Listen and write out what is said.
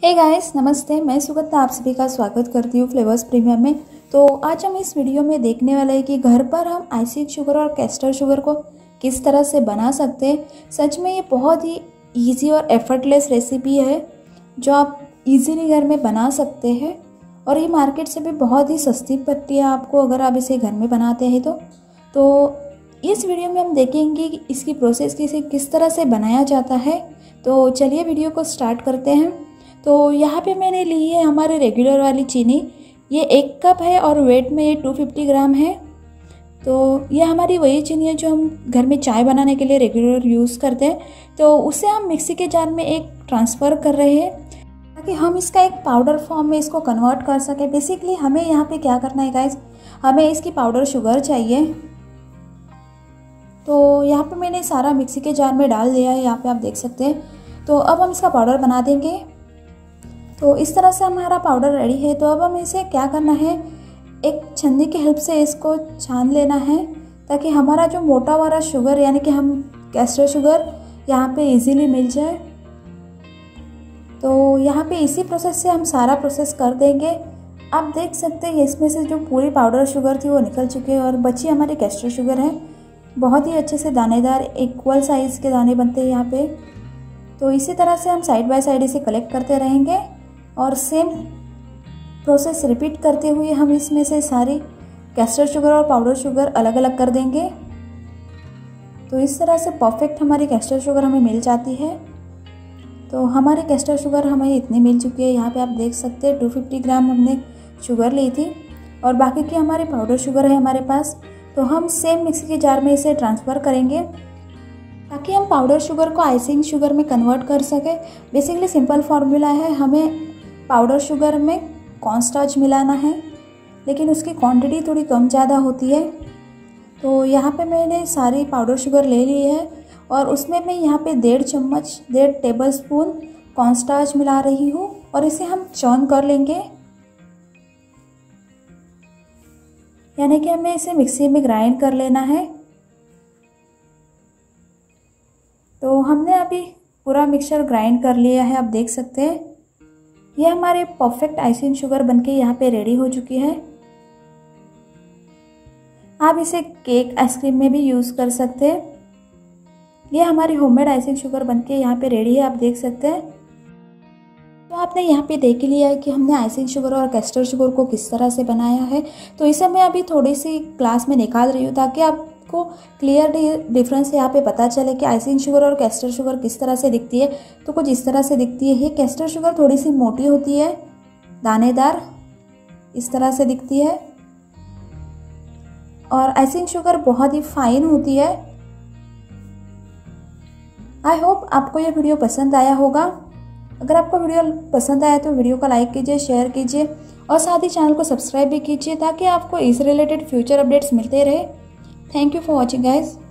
Hey guys, नमस्ते। मैं सुगंधा आप सभी का स्वागत करती हूँ फ्लेवर्स प्रीमियम में। तो आज हम इस वीडियो में देखने वाले हैं कि घर पर हम आइसिंग शुगर और कैस्टर शुगर को किस तरह से बना सकते हैं। सच में ये बहुत ही इजी और एफर्टलेस रेसिपी है जो आप इजीली घर में बना सकते हैं और ये मार्केट से भी बहुत ही सस्ती पड़ती है आपको अगर आप इसे घर में बनाते हैं तो इस वीडियो में हम देखेंगे कि इसकी प्रोसेस किस तरह से बनाया जाता है। तो चलिए वीडियो को स्टार्ट करते हैं। तो यहाँ पे मैंने ली है हमारे रेगुलर वाली चीनी, ये 1 कप है और वेट में ये 250 ग्राम है। तो ये हमारी वही चीनी है जो हम घर में चाय बनाने के लिए रेगुलर यूज़ करते हैं। तो उसे हम मिक्सी के जार में एक ट्रांसफ़र कर रहे हैं ताकि हम इसका एक पाउडर फॉर्म में इसको कन्वर्ट कर सकें। बेसिकली हमें यहाँ पे क्या करना है गाइस, हमें इसकी पाउडर शुगर चाहिए। तो यहाँ पे मैंने सारा मिक्सी के जार में डाल दिया है, यहाँ पे आप देख सकते हैं। तो अब हम इसका पाउडर बना देंगे। तो इस तरह से हमारा पाउडर रेडी है। तो अब हम इसे क्या करना है, एक छन्नी की हेल्प से इसको छान लेना है ताकि हमारा जो मोटा वाला शुगर यानी कि हम कैस्टर शुगर यहाँ पे इजीली मिल जाए। तो यहाँ पे इसी प्रोसेस से हम सारा प्रोसेस कर देंगे। आप देख सकते हैं इसमें से जो पूरी पाउडर शुगर थी वो निकल चुकी है और बची हमारी कैस्टर शुगर है। बहुत ही अच्छे से दानेदार इक्वल साइज़ के दाने बनते हैं यहाँ पे। तो इसी तरह से हम साइड बाय साइड इसे कलेक्ट करते रहेंगे और सेम प्रोसेस रिपीट करते हुए हम इसमें से सारी कैस्टर शुगर और पाउडर शुगर अलग अलग कर देंगे। तो इस तरह से परफेक्ट हमारी कैस्टर शुगर हमें मिल जाती है। तो हमारी कैस्टर शुगर हमें इतनी मिल चुकी है, यहाँ पे आप देख सकते हैं 250 ग्राम हमने शुगर ली थी और बाकी की हमारी पाउडर शुगर है हमारे पास। तो हम सेम मिक्सी के जार में इसे ट्रांसफ़र करेंगे ताकि हम पाउडर शुगर को आइसिंग शुगर में कन्वर्ट कर सकें। बेसिकली सिंपल फार्मूला है, हमें पाउडर शुगर में कॉर्नस्टार्च मिलाना है लेकिन उसकी क्वांटिटी थोड़ी कम ज़्यादा होती है। तो यहाँ पे मैंने सारी पाउडर शुगर ले ली है और उसमें मैं यहाँ पे 1.5 टेबलस्पून कॉर्नस्टार्च मिला रही हूँ और इसे हम चॉन कर लेंगे, यानी कि हमें इसे मिक्सी में ग्राइंड कर लेना है। तो हमने अभी पूरा मिक्सचर ग्राइंड कर लिया है, आप देख सकते हैं। ये हमारे परफेक्ट आइसिंग शुगर बनके यहाँ पे रेडी हो चुकी है। आप इसे केक आइसक्रीम में भी यूज़ कर सकते हैं। ये हमारी होममेड आइसिंग शुगर बनके यहाँ पे रेडी है, आप देख सकते हैं। तो आपने यहाँ पे देख लिया है कि हमने आइसिंग शुगर और कैस्टर शुगर को किस तरह से बनाया है। तो इसे मैं अभी थोड़ी सी ग्लास में निकाल रही हूँ ताकि आपको क्लियर डिफरेंस यहाँ पे पता चले कि आइसिंग शुगर और कैस्टर शुगर किस तरह से दिखती है। तो कुछ इस तरह से दिखती है। ये कैस्टर शुगर थोड़ी सी मोटी होती है, दानेदार इस तरह से दिखती है और आइसिंग शुगर बहुत ही फाइन होती है। आई होप आपको ये वीडियो पसंद आया होगा। अगर आपको वीडियो पसंद आया तो वीडियो को लाइक कीजिए, शेयर कीजिए और साथ ही चैनल को सब्सक्राइब भी कीजिए ताकि आपको इस रिलेटेड फ्यूचर अपडेट्स मिलते रहे। Thank you for watching guys.